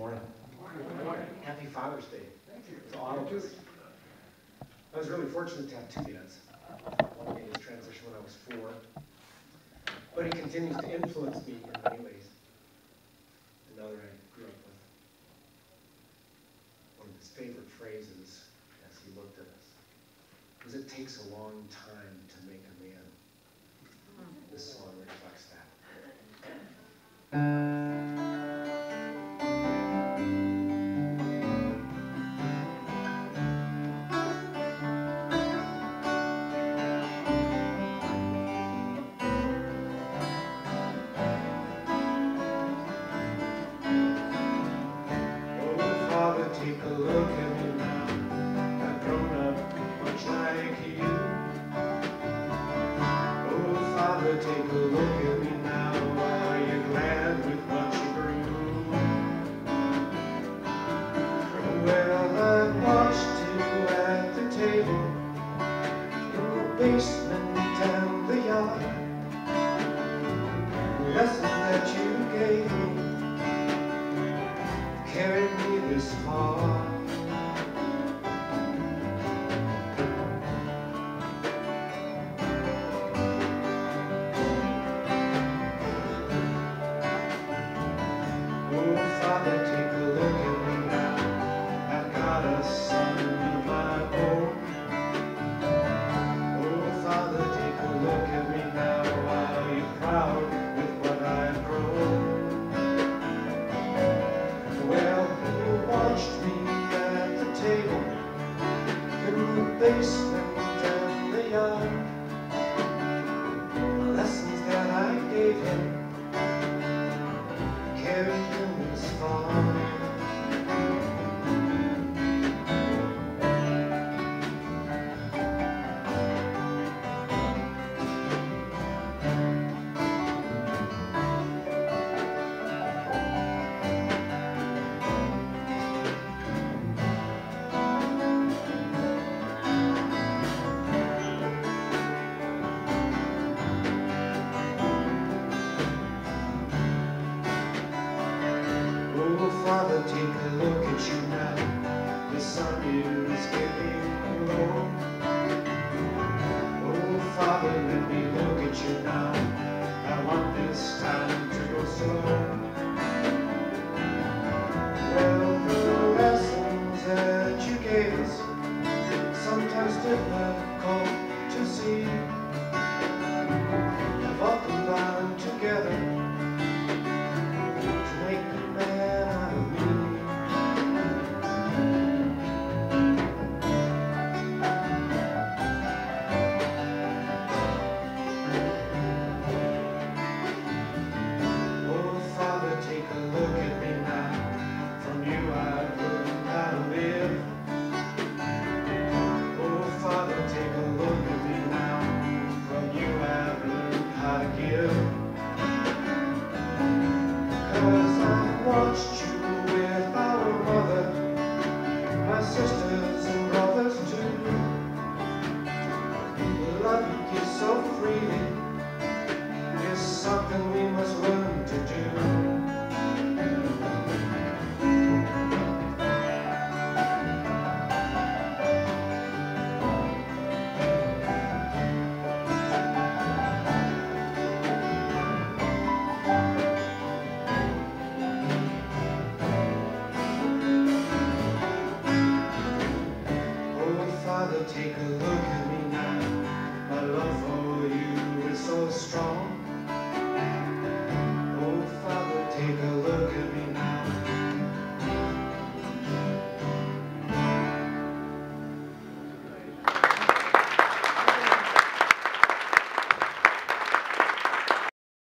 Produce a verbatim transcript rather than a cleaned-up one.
morning. Good morning. Happy Father's Day Thank you. to all of us. I was really fortunate to have two dads. One made his transition when I was four, but he continues to influence me in many ways. Another I grew up with. One of his favorite phrases as he looked at us was, "It takes a long time to make a man." This song reflects that. Take a look at me now. I've grown up much like you. Oh, Father, take a look at me now. Are you glad with what you grew? Well, I watched you at the table, in the basement and the yard. The lesson that you gave me carried me this far. Oh, Father, take a look at me now. I've got a son of my own. Oh, Father, take a look at me now. Are you proud with what I've grown? Well, you watched me at the table, in the basement and the yard. The lessons that I gave him carried him this far. Father, take a look at you now. The sun is getting low. Oh, Father, let me look at you now. I want this time to go slow. Well, the lessons that you gave us sometimes difficult to see. Have all combined together to make the man out of me. Oh, Father, take a look at me now. From you I've learned how to live. Oh, Father, take a look at me now. From you I've learned how to give. 'Cause I watched you with our mother, my sisters and brothers too. The love you give so freely is something we must learn to do. Father, take a look at me now. My love for you is so strong.